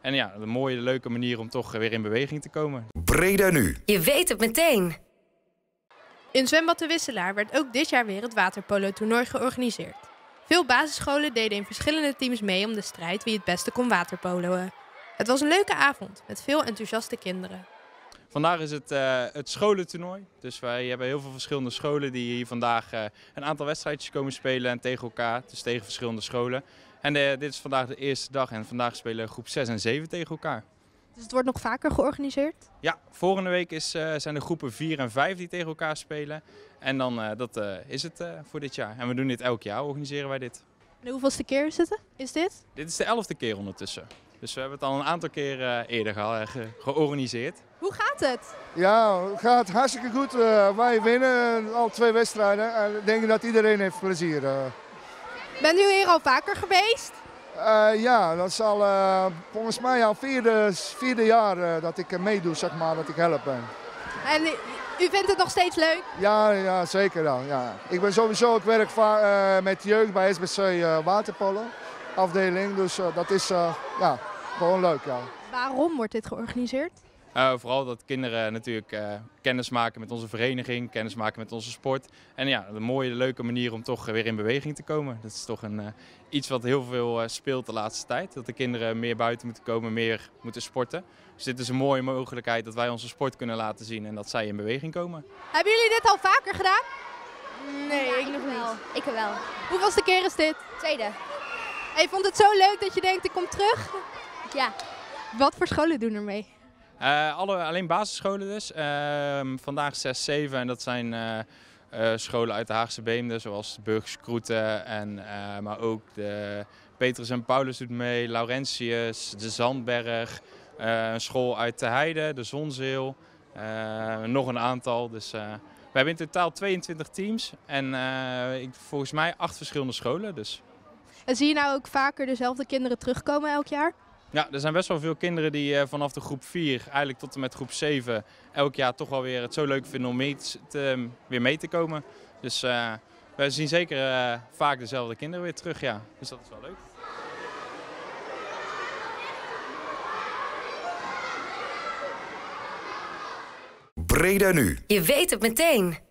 En ja, een mooie, leuke manier om toch weer in beweging te komen. Breda nu. Je weet het meteen. In zwembad De Wisselaar werd ook dit jaar weer het waterpolo-toernooi georganiseerd. Veel basisscholen deden in verschillende teams mee om de strijd wie het beste kon waterpoloen. Het was een leuke avond met veel enthousiaste kinderen. Vandaag is het scholentoernooi. Dus wij hebben heel veel verschillende scholen die hier vandaag een aantal wedstrijdjes komen spelen en tegen elkaar. Dus tegen verschillende scholen. En dit is vandaag de eerste dag en vandaag spelen groep 6 en 7 tegen elkaar. Dus het wordt nog vaker georganiseerd? Ja, volgende week zijn de groepen 4 en 5 die tegen elkaar spelen. En dan is het voor dit jaar. En we doen dit elk jaar, organiseren wij dit. En de hoeveelste keer is dit? Dit is de 11e keer ondertussen. Dus we hebben het al een aantal keer eerder georganiseerd. Hoe gaat het? Ja, het gaat hartstikke goed. Wij winnen al 2 wedstrijden en ik denk dat iedereen heeft plezier. Bent u hier al vaker geweest? Ja, dat is al volgens mij al vierde jaar dat ik meedoe, zeg maar, dat ik help ben. En u vindt het nog steeds leuk? Ja, zeker dan. Ja. Ik ben sowieso, ik werk met jeugd bij SBC Waterpolo afdeling, dus dat is ja, gewoon leuk. Ja. Waarom wordt dit georganiseerd? Vooral dat kinderen natuurlijk kennis maken met onze vereniging, kennis maken met onze sport. En ja, een mooie, leuke manier om toch weer in beweging te komen. Dat is toch iets wat heel veel speelt de laatste tijd. Dat de kinderen meer buiten moeten komen, meer moeten sporten. Dus dit is een mooie mogelijkheid dat wij onze sport kunnen laten zien en dat zij in beweging komen. Hebben jullie dit al vaker gedaan? Nee, ik nog niet. Ik wel. Hoeveelste keer is dit? Tweede. En je vond het zo leuk dat je denkt, ik kom terug? Ja. Wat voor scholen doen er mee? Alleen basisscholen dus. Vandaag 6, 7 en dat zijn scholen uit de Haagse Beemde, zoals Burgers Kroeten maar ook de Petrus en Paulus doet mee, Laurentius, de Zandberg, een school uit de Heide, de Zonzeel, nog een aantal. Dus we hebben in totaal 22 teams en volgens mij 8 verschillende scholen. Dus. En zie je nou ook vaker dezelfde kinderen terugkomen elk jaar? Ja, er zijn best wel veel kinderen die vanaf de groep 4 eigenlijk tot en met groep 7 elk jaar toch wel weer het zo leuk vinden om weer mee te komen. Dus we zien zeker vaak dezelfde kinderen weer terug, ja. Dus dat is wel leuk. Breda nu. Je weet het meteen.